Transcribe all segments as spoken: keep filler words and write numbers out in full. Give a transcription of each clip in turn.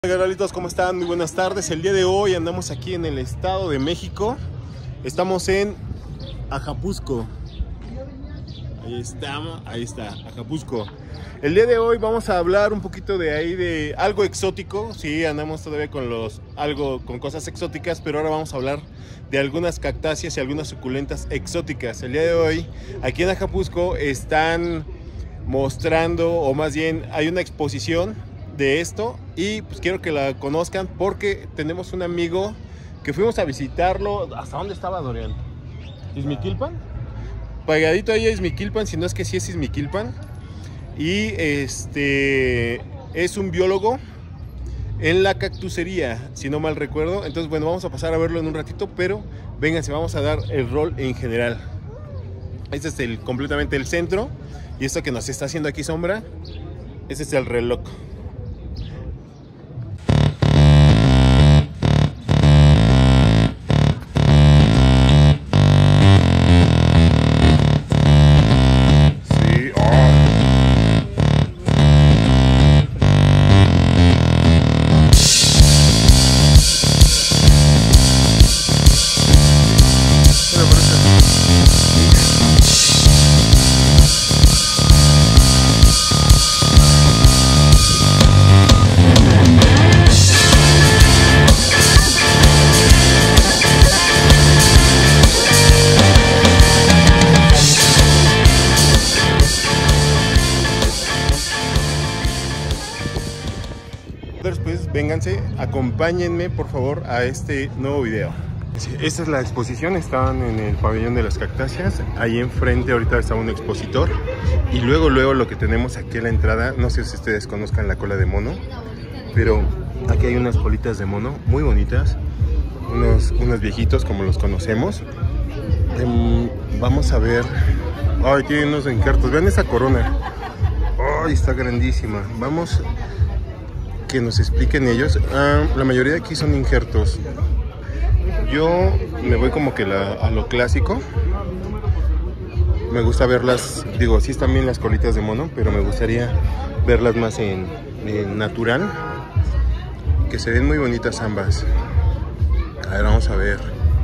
Hola carnalitos, ¿cómo están? Muy buenas tardes. El día de hoy andamos aquí en el Estado de México. Estamos en Ajapuzco. Ahí estamos, ahí está, Ajapuzco. El día de hoy vamos a hablar un poquito de ahí de algo exótico. Sí, andamos todavía con los algo con cosas exóticas, pero ahora vamos a hablar de algunas cactáceas y algunas suculentas exóticas. El día de hoy, aquí en Ajapuzco, están mostrando, o más bien hay una exposición de esto, y pues quiero que la conozcan porque tenemos un amigo que fuimos a visitarlo. ¿Hasta dónde estaba, Dorian? ¿Izmiquilpan? Pagadito ahí a Izmiquilpan, si no es que sí es Izmiquilpan. Y este es un biólogo en la cactucería, si no mal recuerdo. Entonces, bueno, vamos a pasar a verlo en un ratito, pero vénganse, vamos a dar el rol en general. Este es el, completamente el centro, y esto que nos está haciendo aquí sombra, este es el reloj. Pues vénganse, acompáñenme por favor a este nuevo video. Esta es la exposición, estaban en el pabellón de las cactáceas. Ahí enfrente ahorita está un expositor, y luego luego lo que tenemos aquí a la entrada, no sé si ustedes conozcan la cola de mono, pero aquí hay unas colitas de mono muy bonitas, unos, unos viejitos como los conocemos. Um, vamos a ver, ay, tienen unos injertos, vean esa corona, ay, está grandísima. Vamos que nos expliquen ellos. Ah, la mayoría de aquí son injertos. Yo me voy como que la, a lo clásico. Me gusta verlas, digo, sí están bien las colitas de mono, pero me gustaría verlas más en, en natural, que se ven muy bonitas ambas. A ver, vamos a ver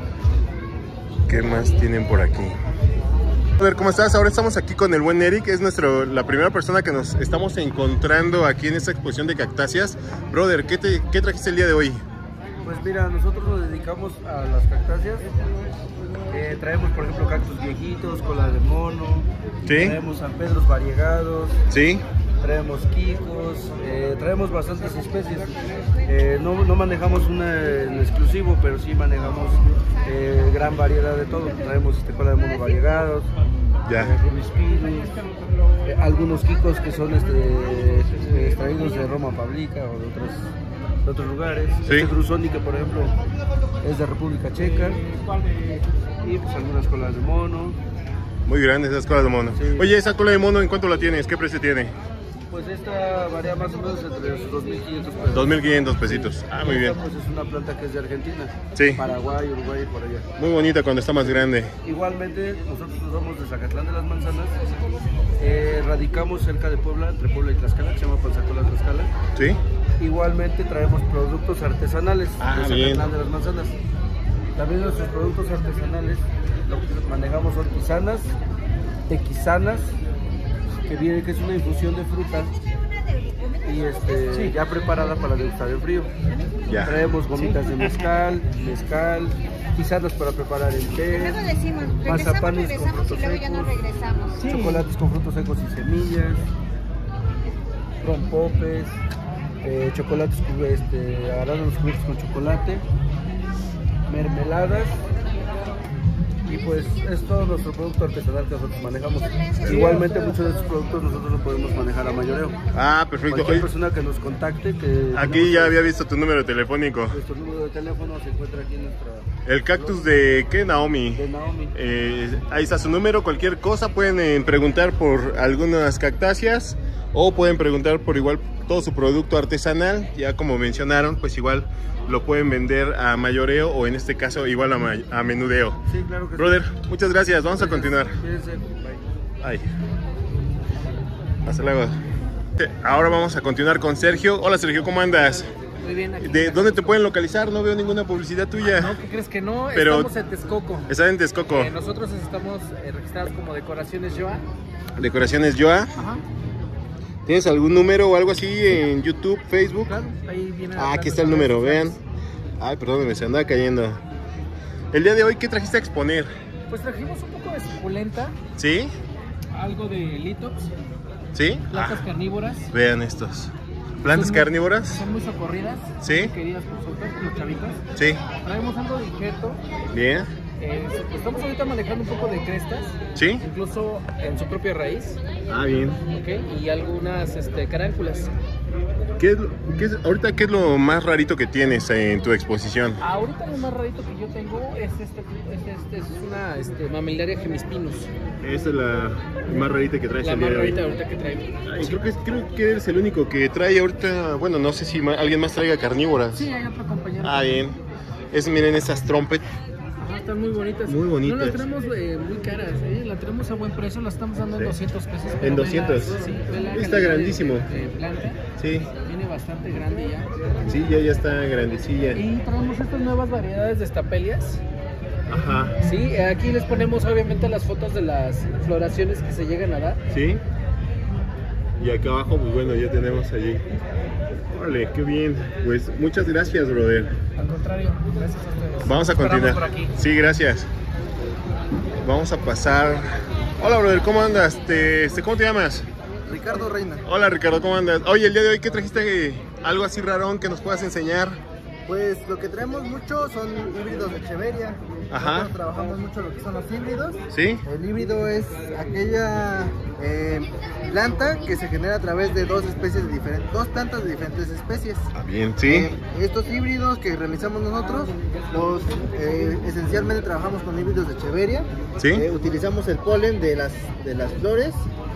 qué más tienen por aquí. A ver, ¿cómo estás? Ahora estamos aquí con el buen Eric, es nuestro, la primera persona que nos estamos encontrando aquí en esta exposición de cactáceas. Brother, ¿qué, te, qué trajiste el día de hoy? Pues mira, nosotros nos dedicamos a las cactáceas. Eh, traemos, por ejemplo, cactus viejitos, cola de mono. ¿Sí? Traemos San Pedros variegados. ¿Sí? Traemos quicos, eh, traemos bastantes especies. Eh, no, no manejamos una en exclusivo, pero sí manejamos eh, gran variedad de todo. Traemos este, cola de mono variegados, ya. Eh, rubispinus, eh, algunos quicos que son este, extraídos de Roma Fabrica o de otros, de otros lugares. ¿Sí? Este grusónica, por ejemplo, es de República Checa. Y pues algunas colas de mono. Muy grandes esas colas de mono. Sí. Oye, ¿esa cola de mono en cuánto la tienes? ¿Qué precio tiene? Pues esta varía más o menos entre los dos mil quinientos pesos. dos mil quinientos pesitos. Ah, muy bien. Esta, pues es una planta que es de Argentina. Sí. Paraguay, Uruguay y por allá. Muy bonita cuando está más grande. Igualmente, nosotros somos de Zacatlán de las Manzanas. Eh, radicamos cerca de Puebla, entre Puebla y Tlaxcala, que se llama Panzacola Tlaxcala. Sí. Igualmente traemos productos artesanales Ah, de Zacatlán bien. de las Manzanas. También nuestros productos artesanales, lo que manejamos son tisanas, tequisanas, que viene que es una infusión de fruta y este sí, ya preparada para degustar en frío. Ya. Traemos gomitas de mezcal, mezcal, tisanas para preparar el té, Luego decimos, regresamos, mazapanes con regresamos frutos y luego ya nos secos, regresamos. sí, chocolates con frutos secos y semillas, rompopes, eh, chocolates, este, arándanos cubiertos con chocolate, mermeladas. Y pues es todo nuestro producto artesanal que nosotros manejamos. Igualmente muchos de estos productos nosotros los podemos manejar a mayoreo. Ah, perfecto. Cualquier Oye, persona que nos contacte, que aquí ya había visto tu número telefónico. Nuestro número de teléfono se encuentra aquí en nuestra... El cactus de ¿qué? Naomi. De Naomi. Eh, ahí está su número, cualquier cosa pueden eh, preguntar por algunas cactáceas, o pueden preguntar por igual todo su producto artesanal. Ya como mencionaron, pues igual lo pueden vender a mayoreo, o en este caso igual a, a menudeo. Sí, claro que sí. Brother, muchas gracias, vamos a continuar. Cuídense, bye. Ay. Hasta luego. Ahora vamos a continuar con Sergio. Hola Sergio, ¿cómo andas? Muy bien. Aquí ¿De dónde te pueden localizar? No veo ninguna publicidad tuya. No, ¿qué crees que no? Pero estamos en Texcoco. Está en Texcoco. Eh, nosotros estamos eh, registrados como Decoraciones Joa. Decoraciones Joa. Ajá. ¿Tienes algún número o algo así en YouTube, Facebook? Claro, ahí viene. Ah, aquí está el número, vean. Ay, perdóneme, se andaba cayendo. El día de hoy, ¿qué trajiste a exponer? Pues trajimos un poco de suculenta. ¿Sí? Algo de litops. ¿Sí? Plantas Ah, carnívoras. vean estos. ¿Plantas Son muy- carnívoras? Son muy socorridas. Sí. Muy queridas por nosotros, los chavitos. Sí. Traemos algo de injerto. Bien. Eh, estamos ahorita manejando un poco de crestas. ¿Sí? Incluso en su propia raíz. Ah, bien. ¿Ok? Y algunas este, caránculas. ¿Qué es, lo- qué es- ahorita, ¿qué es lo más rarito que tienes en tu exposición? Ahorita lo más rarito que yo tengo es este, es, este, es una este, Mamillaria gemispinus. Esta es la más rarita que traes La el más día de hoy. rarita ahorita que traigo. Ay, creo, que, creo que eres el único que trae ahorita, bueno, no sé si ma- alguien más traiga carnívoras. Sí, hay otro compañero. Ah, bien. Es, miren estas trompet. Ajá, están muy bonitas. Muy bonitas. No las tenemos eh, muy caras, ¿eh? La tenemos a buen precio, la estamos dando en Sí. doscientos pesos. En pero ve doscientos. la- sí, ve la Está calidad grandísimo. De, de planta. Sí, Viene bastante grande ya. sí, ya, ya está grandecilla. Y traemos estas nuevas variedades de estapelias. Ajá, Sí, eh, aquí les ponemos obviamente las fotos de las floraciones que se llegan a dar. sí. Y acá abajo, pues bueno, ya tenemos allí. Órale, qué bien. Pues muchas gracias, brother. Al contrario, gracias a ustedes. Vamos a Esperamos continuar. por aquí. Sí, gracias. Vamos a pasar. Hola, brother, ¿cómo andas? Te, este, ¿Cómo te llamas? Ricardo Reina. Hola, Ricardo, ¿cómo andas? Oye, el día de hoy, ¿qué trajiste? Algo así rarón que nos puedas enseñar. Pues lo que traemos mucho son híbridos de Echeveria. Ajá. Nosotros trabajamos mucho lo que son los híbridos. ¿Sí? El híbrido es aquella eh, planta que se genera a través de dos especies de diferentes, dos plantas de diferentes especies. Ah, bien, sí. Eh, estos híbridos que realizamos nosotros, los eh, esencialmente trabajamos con híbridos de Echeveria. ¿Sí? Eh, utilizamos el polen de las, de las flores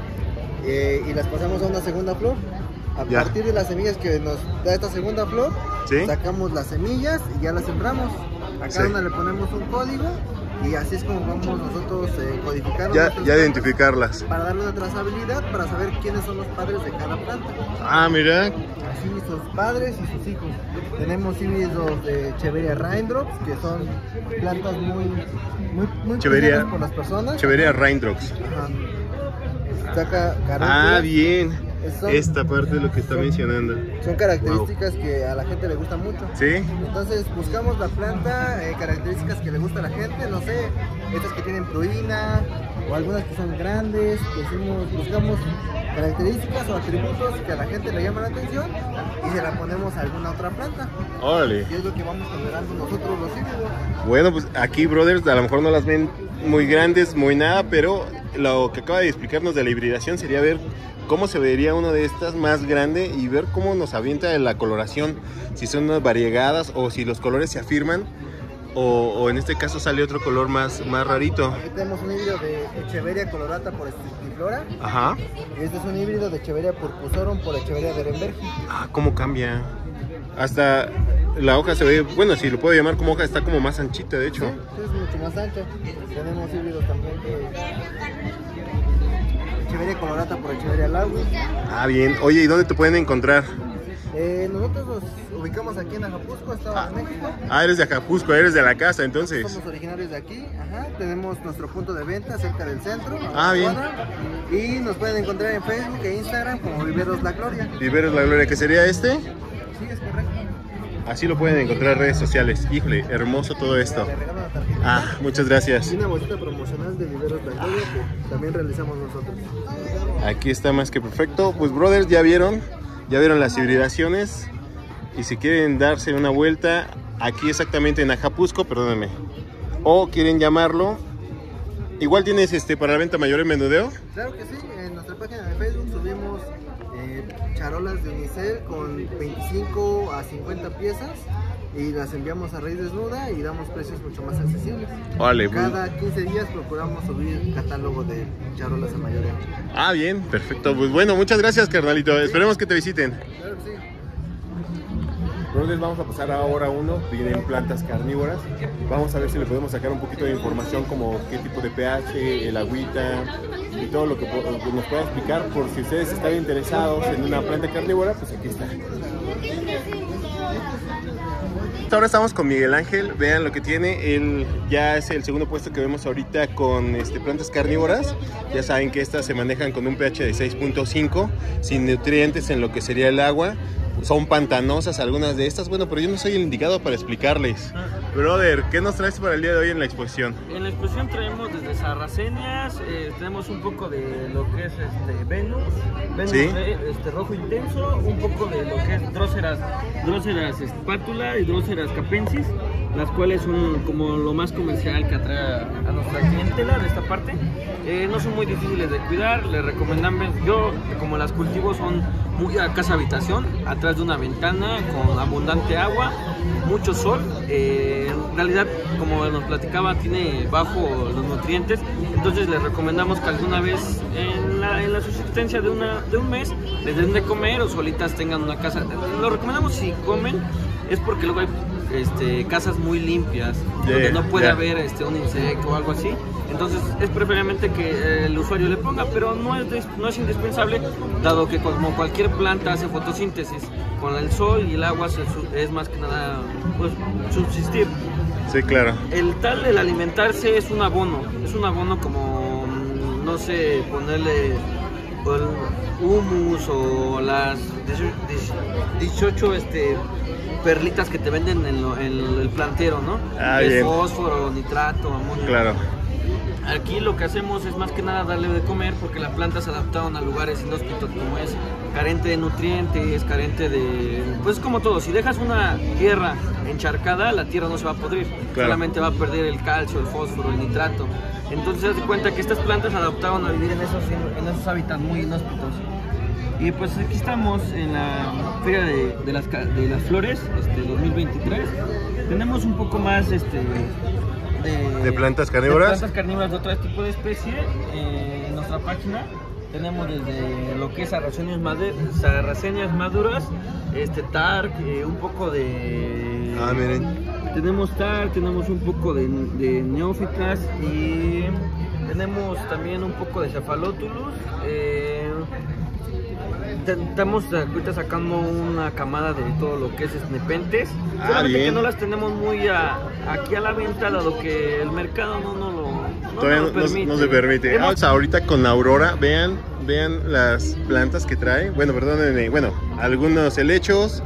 eh, y las pasamos a una segunda flor. A Ya. partir de las semillas que nos da esta segunda flor, ¿Sí? sacamos las semillas y ya las sembramos. A cada Sí. una le ponemos un código y así es como vamos nosotros eh, codificando Ya, nuestras ya plantas identificarlas. para darle una trazabilidad para saber quiénes son los padres de cada planta. Ah, mira. Así sus padres y sus hijos. Tenemos híbridos de Echeveria Raindrops, que son plantas muy, muy, muy Echeveria- queridas por las personas. Cheveria Raindrops. Ajá. Saca Ah, carúnculas. bien. Son- Esta parte es lo que está son- mencionando. Son características que a la gente le gustan mucho. ¿Sí? Entonces buscamos la planta, eh, características que le gusta a la gente, no sé, estas que tienen pruina o algunas que son grandes, decimos, buscamos características o atributos que a la gente le llaman la atención y se la ponemos a alguna otra planta. Órale. Y es lo que vamos generando nosotros los híbridos. Bueno, pues aquí, brothers, a lo mejor no las ven muy grandes, muy nada, pero lo que acaba de explicarnos de la hibridación sería ver cómo se vería una de estas más grande y ver cómo nos avienta la coloración, si son unas variegadas o si los colores se afirman o, o en este caso sale otro color más, más rarito. Aquí tenemos un híbrido de Echeveria colorata por Stridiflora. Ajá. Este es un híbrido de Echeveria purpusorum por Echeveria derenbergi. Ah, cómo cambia. Hasta la hoja se ve, bueno, si lo puedo llamar como hoja, está como más anchita, de hecho. Sí, es mucho más ancha. Tenemos híbridos también de Echeveria colorata por Echeveria laui. Ah, bien. Oye, ¿y dónde te pueden encontrar? Eh, nosotros nos ubicamos aquí en Ajapusco, Estado de México. Ah, eres de Acapulco, eres de la casa, entonces. Somos originarios de aquí. Ajá. Tenemos nuestro punto de venta cerca del centro. Ah, bien. Y nos pueden encontrar en Facebook e Instagram como Viveros La Gloria. Viveros La Gloria, ¿que sería este? Sí, es correcto. Así lo pueden encontrar en redes sociales. Híjole, hermoso todo esto. Le regalo una tarjeta. Ah, muchas gracias. Y una bolsita promocional de Viveros La Gloria que también realizamos nosotros. Aquí está más que perfecto. Pues brothers, ya vieron, ya vieron las hibridaciones. Y si quieren darse una vuelta, aquí exactamente en Ajapusco, perdónenme. O quieren llamarlo. Igual tienes este para la venta mayor en menudeo. Claro que sí, en nuestra página de Facebook subimos eh, charolas de unicel con veinticinco a cincuenta piezas y las enviamos a raíz desnuda y damos precios mucho más accesibles. Vale. Cada quince días procuramos subir catálogo de charolas a mayoría. Ah, bien, perfecto. Pues bueno, muchas gracias, carnalito. Esperemos que te visiten. Claro que sí. Brothers, vamos a pasar ahora a uno, tienen plantas carnívoras. Vamos a ver si le podemos sacar un poquito de información como qué tipo de pH, el agüita y todo lo que nos pueda explicar, por si ustedes están interesados en una planta carnívora, pues aquí está. Ahora estamos con Miguel Ángel, vean lo que tiene, él ya es el segundo puesto que vemos ahorita con este, plantas carnívoras. Ya saben que estas se manejan con un pH de seis punto cinco, sin nutrientes en lo que sería el agua. Son pantanosas algunas de estas, bueno, pero yo no soy el indicado para explicarles. Brother, ¿qué nos traes para el día de hoy en la exposición? En la exposición traemos desde sarracenias, eh, tenemos un poco de lo que es este Venus, Venus ¿Sí? este, rojo intenso, un poco de lo que es Drosera, Drosera espátula y Drosera capensis, las cuales son como lo más comercial que atrae a nuestra clientela de esta parte. Eh, no son muy difíciles de cuidar, les recomendamos, yo como las cultivo son muy a casa habitación, atrás de una ventana con abundante agua, mucho sol. Eh, en realidad, como nos platicaba, tiene bajo los nutrientes, entonces les recomendamos que alguna vez en la, en la subsistencia de, una, de un mes les den de comer o solitas tengan una casa. Lo recomendamos si comen, es porque luego hay este, casas muy limpias, yeah, donde no puede yeah. haber este, un insecto o algo así. Entonces es preferiblemente que el usuario le ponga, pero no es, no es indispensable, dado que como cualquier planta hace fotosíntesis, con el sol y el agua es más que nada pues, subsistir. Sí, claro. El tal del alimentarse es un abono, es un abono como, no sé, ponerle humus o las dieciocho este, perlitas que te venden en, lo, en el plantero, ¿no? Ah, es bien. Fósforo, nitrato, amonio. Claro. Aquí lo que hacemos es más que nada darle de comer porque las plantas se adaptaron a lugares inhóspitos como es, carente de nutrientes, carente de... Pues como todo, si dejas una tierra encharcada, la tierra no se va a podrir, claro. solamente va a perder el calcio, el fósforo, el nitrato. Entonces, haz de cuenta que estas plantas se adaptaron a vivir en esos, en esos hábitats muy inhóspitos. Y pues aquí estamos en la Feria de, de, las, de las Flores, este, dos mil veintitrés. Tenemos un poco más... Este, De, ¿De plantas carnívoras? De plantas carnívoras de otro tipo de especie. Eh, en nuestra página tenemos desde lo que es sarracenias, made, sarracenias maduras, este Tark, eh, un poco de... Ah, miren. Tenemos Tark, tenemos un poco de, de neófitas y tenemos también un poco de Cephalotulus. Eh, Estamos ahorita sacando una camada de todo lo que es nepentes. Ah, solamente bien. que no las tenemos muy a, aquí a la venta, dado que el mercado no, no lo no Todavía nos no, permite. no se permite. Hemos... Ah, o sea, ahorita con Aurora, vean, vean las plantas que trae. Bueno, perdónenme, bueno, algunos helechos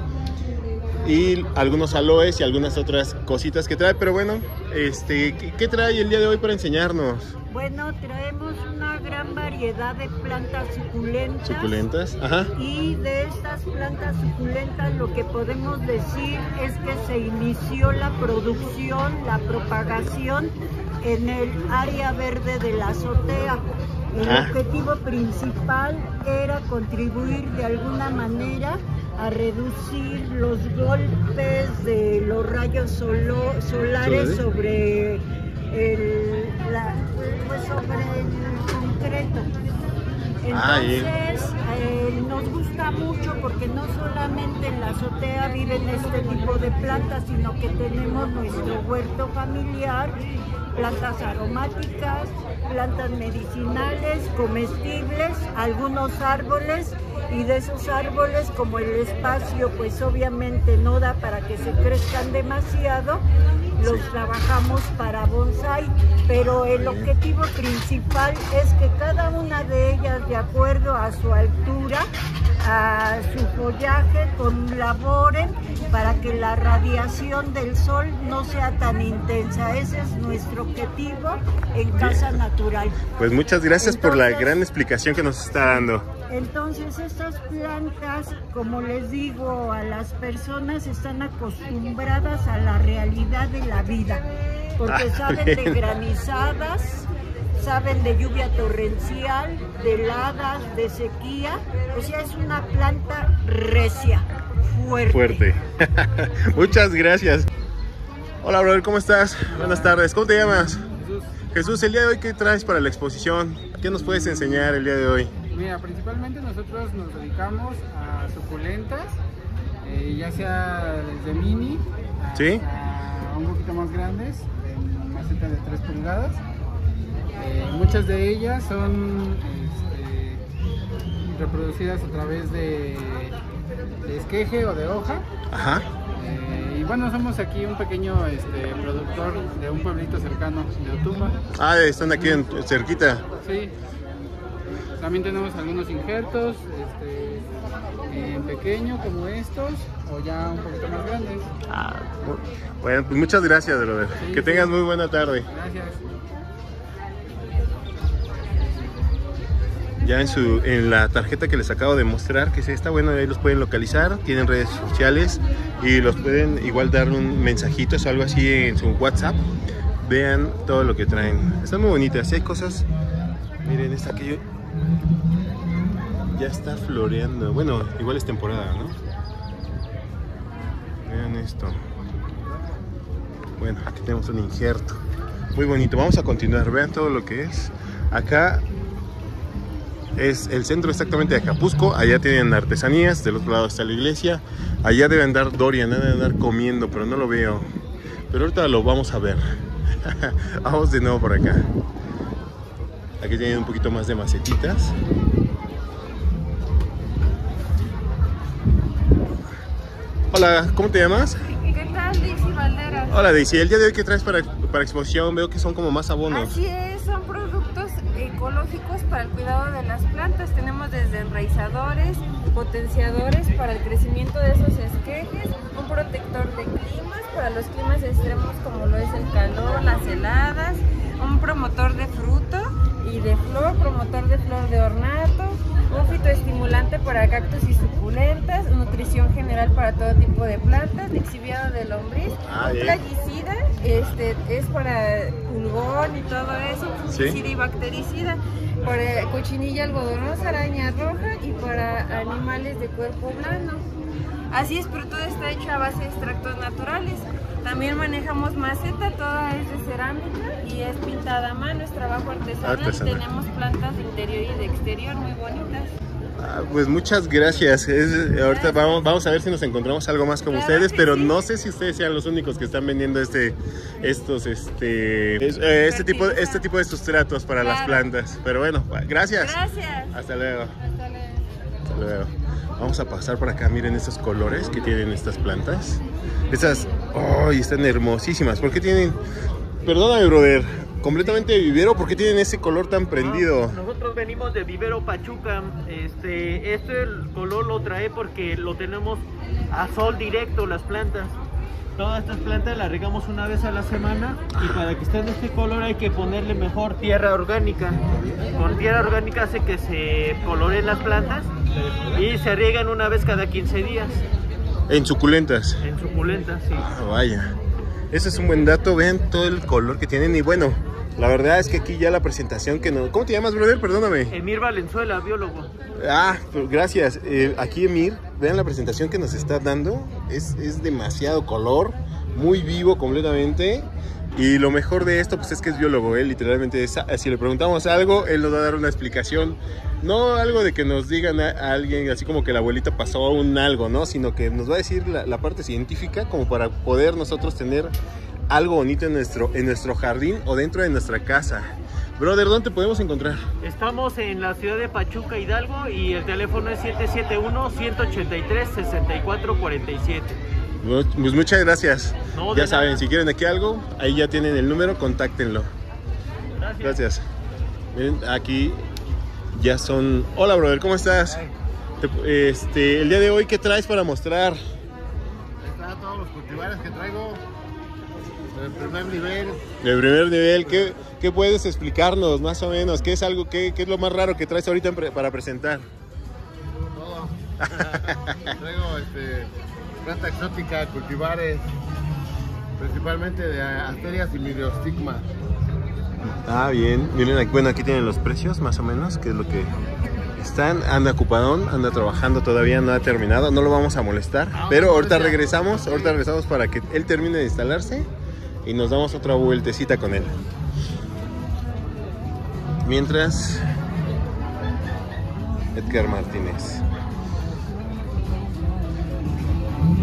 y algunos aloes y algunas otras cositas que trae. Pero bueno, este, ¿qué, qué trae el día de hoy para enseñarnos? Bueno, traemos una gran variedad de plantas suculentas. Suculentas, ajá. Y de estas plantas suculentas lo que podemos decir es que se inició la producción, la propagación en el área verde de la azotea. El ah. objetivo principal era contribuir de alguna manera a reducir los golpes de los rayos solo, solares sobre el, la, pues sobre el concreto. Entonces eh, nos gusta mucho porque no solamente en la azotea viven este tipo de plantas, sino que tenemos nuestro huerto familiar, plantas aromáticas, plantas medicinales, comestibles, algunos árboles, y de esos árboles, como el espacio pues obviamente no da para que se crezcan demasiado, los trabajamos para bonsai, pero el objetivo principal es que cada una de ellas, de acuerdo a su altura, a su follaje, colaboren para que la radiación del sol no sea tan intensa. Ese es nuestro objetivo en Casa Natural. Pues muchas gracias entonces, por la gran explicación que nos está dando. Entonces estas plantas, como les digo, a las personas están acostumbradas a la realidad de la vida, porque ah, saben bien. de granizadas, saben de lluvia torrencial, de heladas, de sequía. O sea, es una planta recia, fuerte. Fuerte. Muchas gracias. Hola, brother, ¿cómo estás? Hola. Buenas tardes. ¿Cómo te llamas? Jesús. Jesús, el día de hoy, ¿qué traes para la exposición? ¿Qué nos puedes enseñar el día de hoy? Mira, principalmente nosotros nos dedicamos a suculentas, eh, ya sea desde mini hasta ¿Sí? un poquito más grandes, en maceta de tres pulgadas. Eh, muchas de ellas son este, reproducidas a través de, de esqueje o de hoja. Ajá. Eh, y bueno, somos aquí un pequeño este, productor de un pueblito cercano de Otumba. Ah, están aquí en, cerquita. Sí. También tenemos algunos injertos este, en pequeño como estos o ya un poquito más grandes. Ah, bueno, pues muchas gracias, brother. Sí, que sí. tengas muy buena tarde. Gracias. Ya en su en la tarjeta que les acabo de mostrar, que es esta, bueno, ahí los pueden localizar, tienen redes sociales y los pueden igual dar un mensajito o algo así en su WhatsApp. Vean todo lo que traen. Están muy bonitas, hay cosas. Miren esta que yo... ya está floreando. Bueno, igual es temporada, ¿no? Vean esto. Bueno, aquí tenemos un injerto. Muy bonito. Vamos a continuar. Vean todo lo que es. Acá es el centro exactamente de Acapuzco. Allá tienen artesanías. Del otro lado está la iglesia. Allá debe andar Dorian, debe andar comiendo, pero no lo veo. Pero ahorita lo vamos a ver. Vamos de nuevo por acá. Aquí tienen un poquito más de macetitas. Hola, ¿cómo te llamas? ¿Qué tal, Daisy Valderas? Hola Daisy, el día de hoy ¿qué traes para, para exposición? Veo que son como más abonos. Así es, son productos ecológicos para el cuidado de las plantas. Tenemos desde enraizadores, potenciadores para el crecimiento de esos esquejes, un protector de climas para los climas extremos como lo es el calor, las heladas, un promotor de fruto y de flor, promotor de flor de ornato, un fitoestimulante para cactus y suculentas, nutrición general para todo tipo de plantas, lixiviado de lombriz, Ah, un bien. plaguicida, este, es para pulgón y todo eso, fungicida Sí. y bactericida, para cochinilla algodonosa, araña roja y para animales de cuerpo blando. Así es, pero todo está hecho a base de extractos naturales. También manejamos maceta, toda es de cerámica y es pintada a mano, es trabajo artesanal. Artesanal. Tenemos plantas de interior y de exterior muy bonitas. Ah, pues muchas gracias. Es- ahorita vamos, vamos a ver si nos encontramos algo más como Claro ustedes, que pero sí. no sé si ustedes sean los únicos que están vendiendo este, estos, este, es- eh, este tipo, este tipo de sustratos para las Claro. plantas. Pero bueno, gracias. Gracias. Hasta luego. Hasta luego. Hasta luego. Vamos a pasar por acá. Miren estos colores que tienen estas plantas. Estas, ¡ay! Están hermosísimas. ¿Por qué tienen? Perdóname, brother. Completamente de vivero. ¿Por qué tienen ese color tan prendido? Nosotros venimos de Vivero Pachuca. Este, este el color lo trae porque lo tenemos a sol directo las plantas. Todas estas plantas las regamos una vez a la semana y para que estén de este color hay que ponerle mejor tierra orgánica. Con tierra orgánica hace que se coloreen las plantas y se riegan una vez cada quince días En suculentas. en suculentas. Sí. Ah, vaya. Ese es un buen dato. Vean todo el color que tienen. Y bueno, la verdad es que aquí ya la presentación que no... ¿Cómo te llamas, brother? Perdóname. Emir Valenzuela, biólogo. Ah, pues gracias. Eh, aquí Emir, vean la presentación que nos está dando. Es, es demasiado color, muy vivo completamente. Y lo mejor de esto pues es que es biólogo, él literalmente es, si le preguntamos algo, él nos va a dar una explicación. No algo de que nos digan a, a alguien así como que la abuelita pasó un algo, ¿no? Sino que nos va a decir la, la parte científica como para poder nosotros tener algo bonito en nuestro, en nuestro jardín o dentro de nuestra casa. Brother, ¿dónde te podemos encontrar? Estamos en la ciudad de Pachuca, Hidalgo, y el teléfono es siete siete uno, uno ocho tres, seis cuatro cuatro siete. Pues muchas gracias. No, de Ya saben, nada. si quieren aquí algo, ahí ya tienen el número, contáctenlo. Gracias. Gracias. Miren, aquí ya son... Hola, brother, ¿cómo estás? Te- Este, el día de hoy, ¿qué traes para mostrar? Están todos los cultivares que traigo del primer nivel. De primer nivel, ¿qué, qué puedes explicarnos más o menos? ¿Qué es algo, qué, qué es lo más raro que traes ahorita en pre- para presentar? Todo. Traigo este, planta exótica, cultivares, principalmente de asterias y miriostigma. Ah, bien. Miren, aquí, bueno, aquí tienen los precios más o menos, que es lo que están. Anda ocupadón, anda trabajando todavía, no ha terminado, no lo vamos a molestar. Ah, Pero no ahorita molestar. regresamos, ahorita regresamos para que él termine de instalarse y nos damos otra vueltecita con él. Mientras, Edgar Martínez.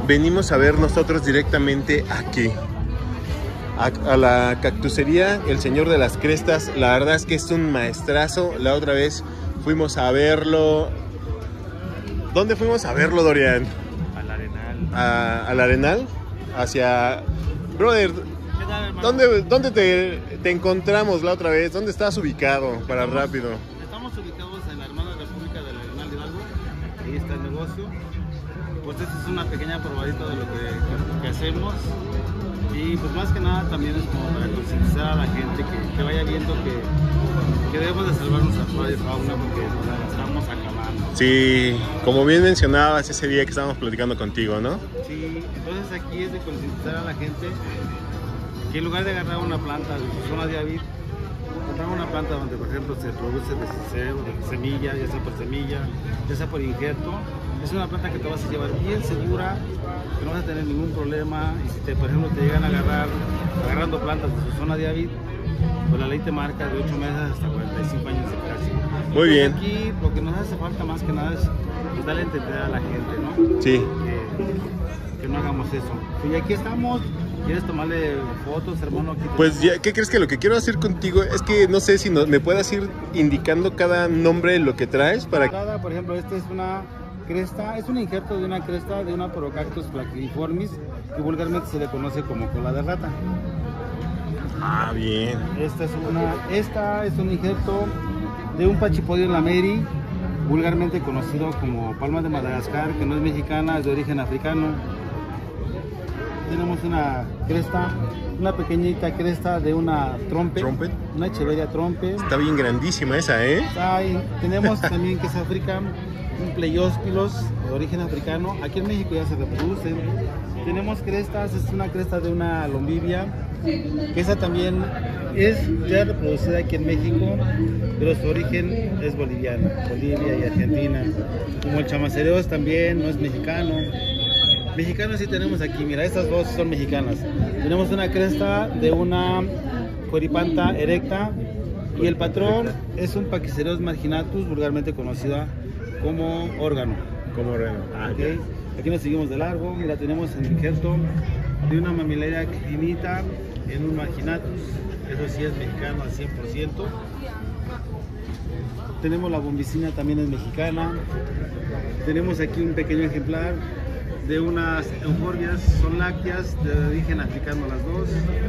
venimos a ver nosotros directamente aquí. A, a la cactucería El Señor de las Crestas. La verdad es que es un maestrazo. La otra vez fuimos a verlo. ¿Dónde fuimos a verlo, Dorian? Al Arenal. A, al Arenal. Hacia... Brother, ¿dónde, dónde te, te encontramos la otra vez? ¿Dónde estás ubicado para rápido? Estamos ubicados en la hermana República del Arenal de Hidalgo. Ahí está el negocio. Pues esta es una pequeña probadita de lo que, que, que hacemos. Y pues más que nada también es como para concientizar a la gente que, que vaya viendo que, que debemos de salvar nuestra flora y fauna porque nos la estamos acabando. Sí, como bien mencionabas ese día que estábamos platicando contigo, ¿no? Sí, entonces aquí es de concientizar a la gente que en lugar de agarrar una planta de su zona de hábitat, encontrar una planta donde por ejemplo se produce de cero, de semilla, ya sea por semilla, ya sea por injerto. Es una planta que te vas a llevar bien segura, que no vas a tener ningún problema. Y si te, por ejemplo te llegan a agarrar agarrando plantas de su zona de hábitat, pues la ley te marca de ocho meses hasta cuarenta y cinco años de cárcel. Muy bien. Aquí lo que nos hace falta más que nada es pues, darle a entender a la gente, ¿no? Sí. Que, que no hagamos eso. Y aquí estamos. ¿Quieres tomarle fotos, hermano? Aquí pues, ya, ¿qué crees que lo que quiero hacer contigo es que no sé si no, me puedas ir indicando cada nombre de lo que traes para... Cada, por ejemplo, esta es una cresta, es un injerto de una cresta de una Porocactus flaciformis, que vulgarmente se le conoce como cola de rata. Ah, bien. Esta es una, esta es un injerto de un Pachypodium lameri, vulgarmente conocido como palma de Madagascar, que no es mexicana, es de origen africano. Tenemos una cresta, una pequeñita cresta de una trompe, ¿Trumpet? Una Echeveria trompe. Está bien grandísima esa, ¿eh? Ahí, tenemos también que es África, un Pleióspilos de origen africano. Aquí en México ya se reproducen. Tenemos crestas, es una cresta de una lombivia, que esa también es ya reproducida aquí en México, pero su origen es boliviana, Bolivia y Argentina. Como el chamacereos también no es mexicano. Mexicanos sí tenemos aquí, mira, estas dos son mexicanas. Tenemos una cresta de una Coripanta erecta y el patrón es un Pachycereus marginatus, vulgarmente conocida como órgano. Como órgano. Ah, okay. Aquí nos seguimos de largo, mira, tenemos el injerto de una Mamillaria clinita en un marginatus, eso sí es mexicano al cien por ciento. Tenemos la bombicina, también es mexicana. Tenemos aquí un pequeño ejemplar de unas euforbias, son lácteas de origen africano las dos.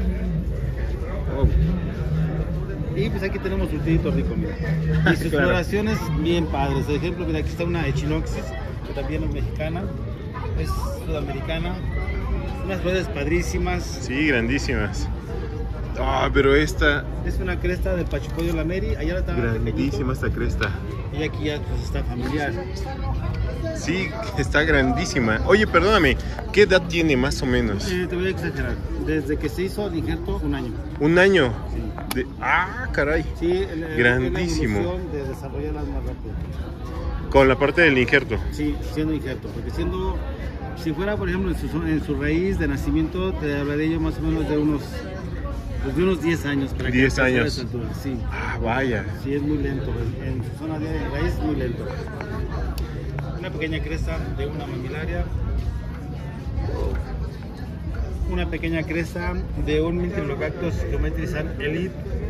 Oh. Y pues aquí tenemos un tito rico, mira. Y sus Claro. floraciones bien padres. Por ejemplo, mira, aquí está una Echinopsis, que también es mexicana, es sudamericana. Unas flores padrísimas. Sí, grandísimas. Ah, pero esta... Es una cresta del Pachypodium lameri. Allá está Grandísima esta cresta. y aquí ya pues, está familiar. Sí, está grandísima. Oye, perdóname, ¿qué edad tiene más o menos? Eh, te voy a exagerar. Desde que se hizo el injerto, un año. ¿Un año? Sí. De... Ah, caray. Sí, el, el, Grandísimo. la evolución de desarrollarlas más rápido. Con la parte del injerto. Sí, siendo injerto, porque siendo, si fuera por ejemplo en su, en su raíz de nacimiento, te hablaría yo más o menos de unos, pues, de unos diez años. Para que diez alcance años. esa altura. Sí, Ah, vaya. sí, es muy lento, en su zona de raíz es muy lento. Una pequeña cresta de una mamilaria. Una pequeña cresta de un Miltrilocactus geometrizan elite.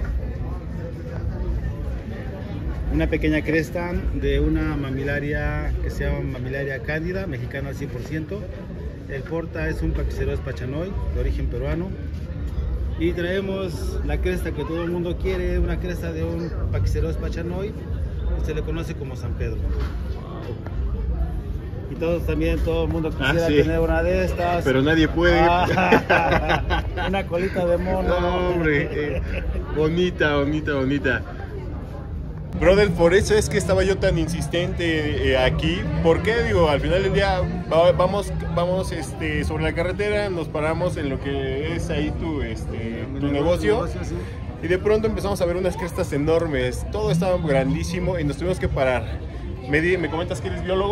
Una pequeña cresta de una mamilaria que se llama Mamillaria cándida, mexicana al cien por ciento. El porta es un Pachycereus pachanoi, de origen peruano. Y traemos la cresta que todo el mundo quiere, una cresta de un Pachycereus pachanoi, que se le conoce como San Pedro. Y todos también, todo el mundo quisiera Ah, sí. tener una de estas. Pero nadie puede. Ah, una colita de mono. No, hombre. eh, bonita, bonita, bonita. Brother, por eso es que estaba yo tan insistente eh, aquí. ¿Por qué? Digo, al final del día va- vamos, vamos este, sobre la carretera, nos paramos en lo que es ahí tu, este, tu negocio. sí. Y de pronto empezamos a ver unas crestas enormes. Todo estaba grandísimo y nos tuvimos que parar. ¿Me, di- ¿me comentas que eres biólogo?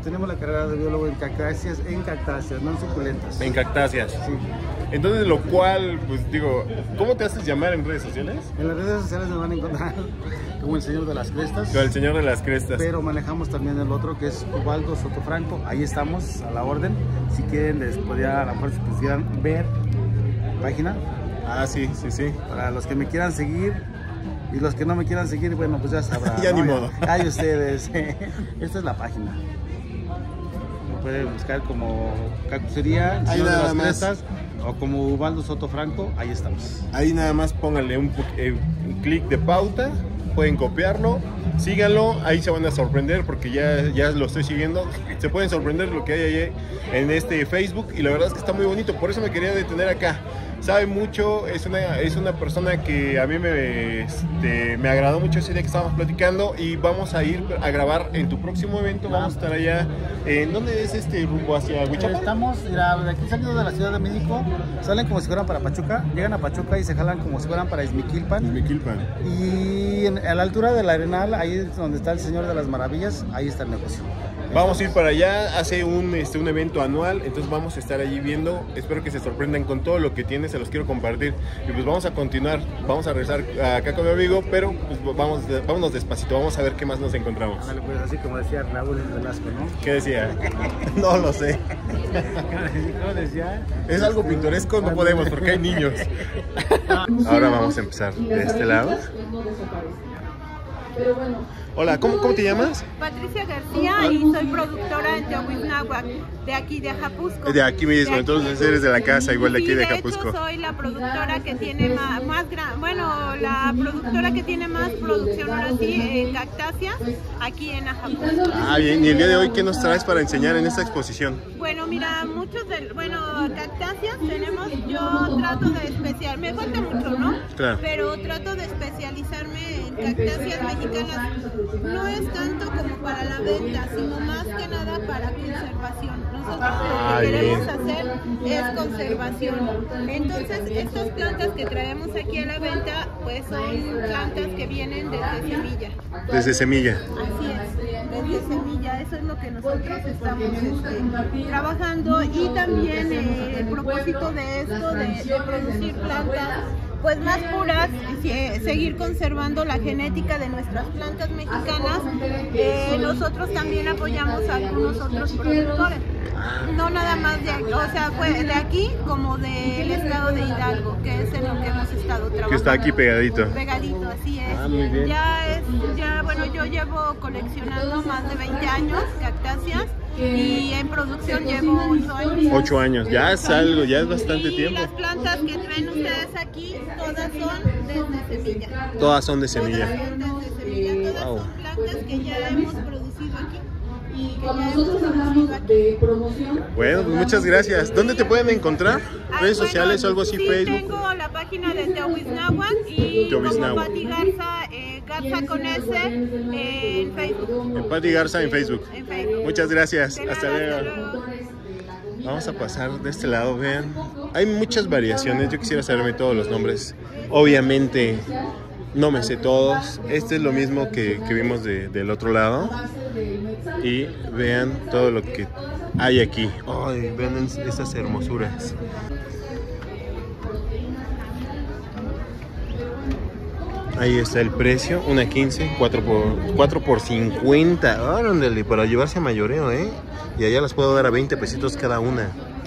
tenemos la carrera de biólogo en cactáceas, en cactáceas, no en suculentas. En cactáceas. Sí. Entonces, lo cual, pues digo, ¿cómo te haces llamar en redes sociales? En las redes sociales nos van a encontrar como el señor de las crestas. Con el señor de las crestas. Pero manejamos también el otro que es Ubaldo Sotofranco. Ahí estamos a la orden. Si quieren, les podría, a lo mejor si quisieran ver la página. Ah, sí, sí, sí. Para los que me quieran seguir. Y los que no me quieran seguir, bueno, pues ya sabrán. Ya ¿no? ni modo. Hay ustedes. Esta es la página. Me pueden buscar como Cacucería, el Ahí señor de nada las más. crestas, o como Ubaldo Sotofranco. Ahí estamos. Ahí nada más pónganle un, eh, un clic de pauta, pueden copiarlo, síganlo, ahí se van a sorprender porque ya, ya lo estoy siguiendo. Se pueden sorprender lo que hay ahí en este Facebook y la verdad es que está muy bonito, por eso me quería detener acá. Sabe mucho, es una, es una persona que a mí me, este, me agradó mucho ese día que estábamos platicando y vamos a ir a grabar en tu próximo evento. Vamos a estar allá. ¿En dónde es este rumbo hacia Huichapan? Estamos, mira, de aquí saliendo de la Ciudad de México, salen como si fueran para Pachuca, llegan a Pachuca y se jalan como si fueran para Izmiquilpan. Izmiquilpan. Y en, a la altura del Arenal, ahí es donde está el Señor de las Maravillas, ahí está el negocio. Vamos a ir para allá, hace un, este, un evento anual, entonces vamos a estar allí viendo, espero que se sorprendan con todo lo que tiene, se los quiero compartir y pues vamos a continuar, vamos a regresar acá con mi amigo, pero pues vamos, vámonos despacito, vamos a ver qué más nos encontramos. Vale, pues así como decía Raúl Velasco, ¿no? ¿Qué decía? No lo sé. ¿Cómo decía? Es algo pintoresco, no podemos porque hay niños. Ahora vamos a empezar de este lado. Hola, ¿cómo, ¿cómo te llamas? Patricia García y soy productora en Teohuiznáhuac, de aquí de Ajapusco. De aquí mismo, de aquí. Entonces eres de la casa, igual de aquí Sí, de de Ajapusco. hecho, soy la productora que tiene más, más gran, bueno, la productora que tiene más producción ahora sí en cactáceas aquí en Ajapusco. Ah, bien, y el día de hoy, ¿qué nos traes para enseñar en esta exposición? Bueno, mira, muchos de, bueno, cactáceas tenemos, yo trato de especial, me falta mucho, ¿no? Claro. Pero trato de especializarme en cactáceas mexicanas. No es tanto como para la venta, sino más que nada para conservación. Nosotros Ah, lo que queremos bien. hacer es conservación. Entonces, estas plantas que traemos aquí a la venta, pues son plantas que vienen desde semilla. Desde semilla. Así es, desde semilla, eso es lo que nosotros estamos este, trabajando y también eh, el propósito de esto, de, de producir plantas pues más puras, eh, seguir conservando la genética de nuestras plantas mexicanas. Eh, nosotros también apoyamos a algunos otros productores, no nada más de aquí, o sea, fue de aquí como del estado de Hidalgo, que es en lo que hemos estado trabajando. Que está aquí pegadito. Pegadito, así es. Ah, muy bien. Ya es, ya, bueno, yo llevo coleccionando más de veinte años cactáceas y en producción llevo ocho años. Ocho años, ya es algo, ya es bastante y tiempo. las plantas que traen ustedes aquí, todas son desde semilla. Todas son de semilla. Todas son desde semilla, todas Wow. son plantas que ya hemos producido aquí. Y que Cuando ya hemos nosotros hablamos producido aquí. de promoción, Bueno, pues muchas gracias. ¿Dónde te pueden encontrar? Ah, ¿Redes bueno, sociales o algo así? sí, Facebook. tengo la página de Teohuiznáhuac y como Teohuiznáhuac. Pati Garza, eh, Garza con S eh, en Facebook. En Pati Garza en Facebook. En Facebook. Muchas gracias. De nada, Hasta luego. luego. Vamos a pasar de este lado, vean. Hay muchas variaciones. Yo quisiera saberme todos los nombres. Obviamente no me sé todos. Este es lo mismo que, que vimos de, del otro lado. Y vean todo lo que hay aquí. Ay, vean estas hermosuras. Ahí está el precio, una quince, cuatro por cincuenta. Ándale, para llevarse a mayoreo, ¿eh? Y allá las puedo dar a veinte pesitos cada una.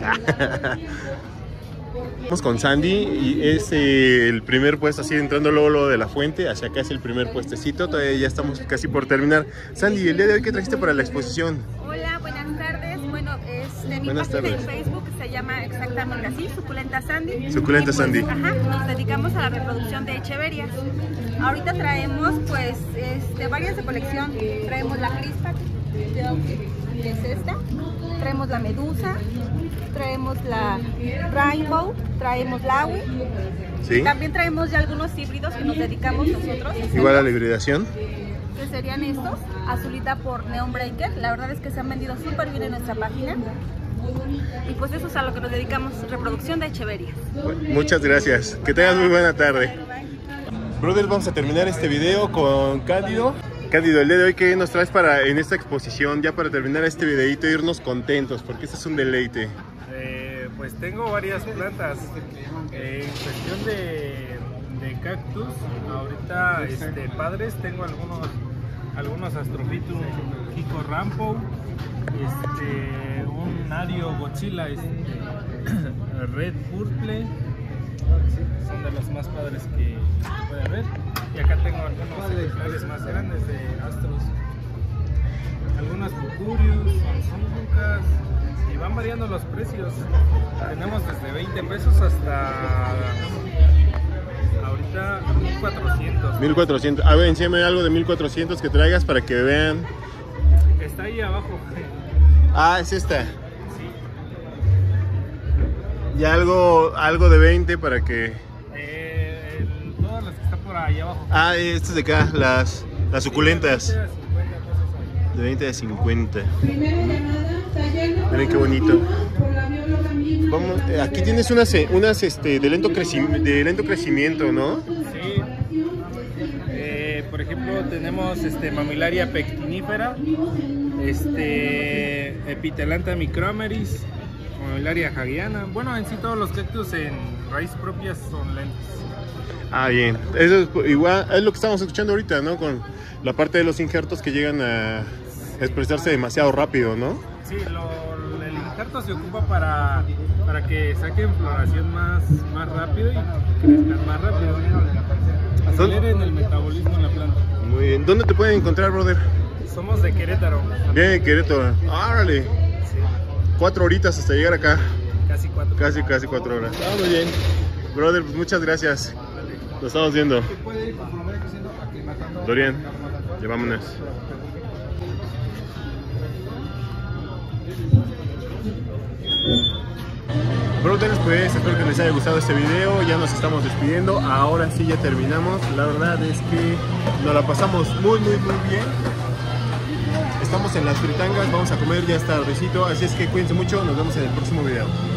Vamos con Sandy y es eh, el primer puesto, así entrando luego, luego de la fuente. Hacia acá es el primer puestecito, todavía ya estamos casi por terminar. Sandy, el día de hoy, ¿qué trajiste para la exposición? Hola, buenas tardes. Bueno, este, mi Buenas página tardes. en Facebook se llama exactamente así, Suculenta Sandy. Suculenta Y, pues, Sandy. Ajá, nos dedicamos a la reproducción de echeverias. Ahorita traemos pues este, varias de colección. Traemos la crispa, que es esta. Traemos la medusa. Traemos la rainbow. Traemos la awi. ¿Sí? También traemos ya algunos híbridos que nos dedicamos nosotros. Igual a la hibridación. Que serían estos, azulita por Neon Breaker. La verdad es que se han vendido súper bien en nuestra página. Y pues eso es a lo que nos dedicamos, reproducción de echeverias. Muchas gracias. Que tengas muy buena tarde. Brothers, vamos a terminar este video con Cándido. Cándido, el día de hoy, ¿qué nos traes para en esta exposición? Ya para terminar este videito, irnos contentos, porque este es un deleite. Eh, pues tengo varias plantas. Eh, en cuestión de, de cactus, ahorita este, padres, tengo algunos, algunos Astrophytum Kiko Rampo, este, un Nario Godzilla este, Red Purple, son de los más padres que puede haber. Y acá tengo algunos ejemplares más grandes de astros, algunas Bucurius, Sonsuncas, y van variando los precios. Tenemos desde veinte pesos hasta ahorita mil cuatrocientos. mil cuatrocientos. A ver, enséñame algo de mil cuatrocientos que traigas para que vean. Está ahí abajo. Ah, es esta. Sí. Y algo, algo de veinte para que... Ahí abajo. Ah, estas de acá, las, las suculentas. De veinte a cincuenta. Miren qué bonito. Vamos, aquí tienes unas, unas este, de, lento de lento crecimiento, ¿no? Sí. Eh, por ejemplo, tenemos este, Mamilaria pectinífera, este, Epitelantha micromeris, Mamilaria hagiana. Bueno, en sí todos los cactus en raíz propia son lentos. Ah, bien. Eso es igual, es lo que estamos escuchando ahorita, ¿no? Con la parte de los injertos que llegan a expresarse demasiado rápido, ¿no? Sí, lo, el injerto se ocupa para, para que saquen floración más, más rápido y crezcan más rápido. Aceleren el metabolismo en la planta. Muy bien. ¿Dónde te pueden encontrar, brother? Somos de Querétaro. Bien, Querétaro. ¡Árale! Sí. Cuatro horitas hasta llegar acá. Casi cuatro. Casi, casi cuatro horas. Ah, muy bien. Brother, pues muchas gracias. Lo estamos viendo. Dorian, llevámonos. Brothers, pues espero que les haya gustado este video. Ya nos estamos despidiendo. Ahora sí ya terminamos. La verdad es que nos la pasamos muy, muy, muy bien. Estamos en las fritangas. Vamos a comer ya hasta tardecito. Así es que cuídense mucho. Nos vemos en el próximo video.